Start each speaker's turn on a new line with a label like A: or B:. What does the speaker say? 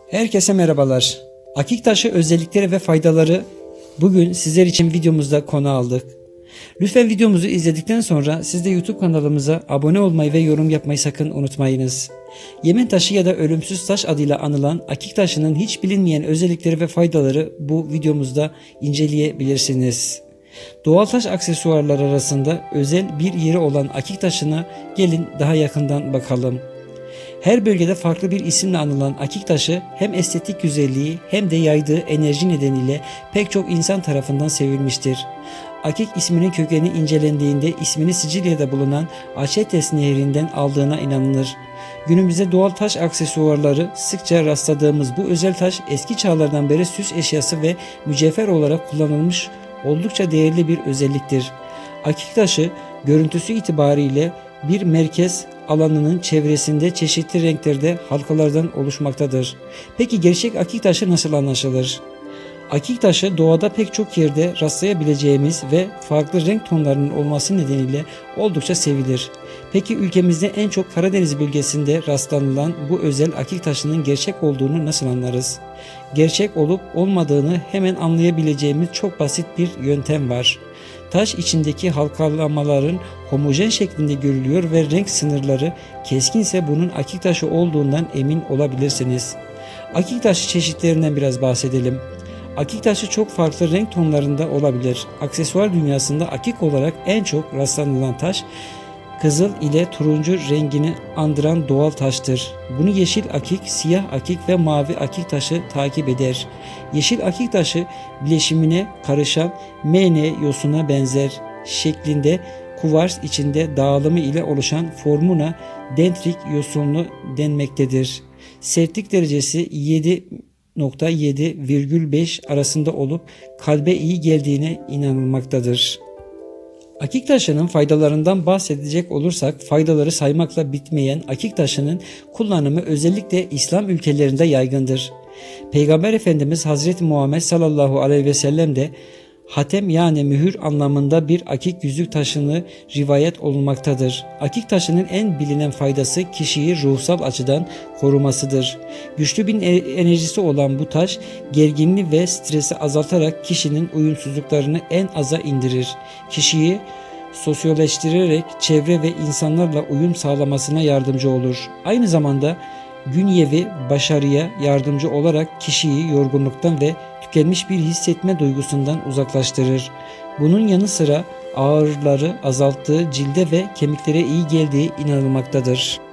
A: Herkese merhabalar. Akik taşı özellikleri ve faydaları bugün sizler için videomuzda konu aldık. Lütfen videomuzu izledikten sonra siz de YouTube kanalımıza abone olmayı ve yorum yapmayı sakın unutmayınız. Yemen taşı ya da ölümsüz taş adıyla anılan akik taşının hiç bilinmeyen özellikleri ve faydaları bu videomuzda inceleyebilirsiniz. Doğal taş aksesuarlar arasında özel bir yeri olan akik taşına gelin daha yakından bakalım. Her bölgede farklı bir isimle anılan akik taşı hem estetik güzelliği hem de yaydığı enerji nedeniyle pek çok insan tarafından sevilmiştir. Akik isminin kökeni incelendiğinde ismini Sicilya'da bulunan Açetes nehrinden aldığına inanılır. Günümüzde doğal taş aksesuarları sıkça rastladığımız bu özel taş eski çağlardan beri süs eşyası ve mücevher olarak kullanılmış oldukça değerli bir özelliktir. Akik taşı görüntüsü itibariyle bir merkez alanının çevresinde çeşitli renklerde halkalardan oluşmaktadır. Peki gerçek akik taşı nasıl anlaşılır? Akik taşı doğada pek çok yerde rastlayabileceğimiz ve farklı renk tonlarının olması nedeniyle oldukça sevilir. Peki ülkemizde en çok Karadeniz bölgesinde rastlanılan bu özel akik taşının gerçek olduğunu nasıl anlarız? Gerçek olup olmadığını hemen anlayabileceğimiz çok basit bir yöntem var. Taş içindeki halkalamaların homojen şeklinde görülüyor ve renk sınırları keskinse bunun akik taşı olduğundan emin olabilirsiniz. Akik taşı çeşitlerinden biraz bahsedelim. Akik taşı çok farklı renk tonlarında olabilir. Aksesuar dünyasında akik olarak en çok rastlanılan taş, kızıl ile turuncu rengini andıran doğal taştır. Bunu yeşil akik, siyah akik ve mavi akik taşı takip eder. Yeşil akik taşı bileşimine karışan Mn yosuna benzer şeklinde kuvars içinde dağılımı ile oluşan formuna dendrit yosunlu denmektedir. Sertlik derecesi 7,7,5 arasında olup kalbe iyi geldiğine inanılmaktadır. Akik taşının faydalarından bahsedecek olursak faydaları saymakla bitmeyen akik taşının kullanımı özellikle İslam ülkelerinde yaygındır. Peygamber Efendimiz Hazreti Muhammed sallallahu aleyhi ve sellem de hatem yani mühür anlamında bir akik yüzük taşını rivayet olunmaktadır. Akik taşının en bilinen faydası kişiyi ruhsal açıdan korumasıdır. Güçlü bir enerjisi olan bu taş gerginliği ve stresi azaltarak kişinin uyumsuzluklarını en aza indirir. Kişiyi sosyalleştirerek çevre ve insanlarla uyum sağlamasına yardımcı olur. Aynı zamanda günyevi başarıya yardımcı olarak kişiyi yorgunluktan ve tükenmiş bir hissetme duygusundan uzaklaştırır. Bunun yanı sıra ağrıları azalttığı, cilde ve kemiklere iyi geldiği inanılmaktadır.